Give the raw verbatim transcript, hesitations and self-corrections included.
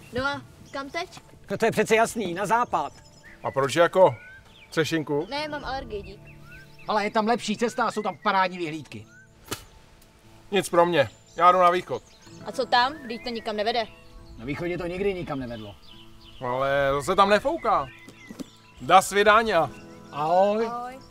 No a kam teď? No to je přece jasný, na západ. A proč jako Třešinku? Ne, mám alergii, dík. Ale je tam lepší cesta a jsou tam parádní vyhlídky. Nic pro mě, já jdu na východ. A co tam? Vždyť to nikam nevede. Na východě to nikdy nikam nevedlo. Ale zase tam nefouká. Da svidáňa. Ahoj. Ahoj.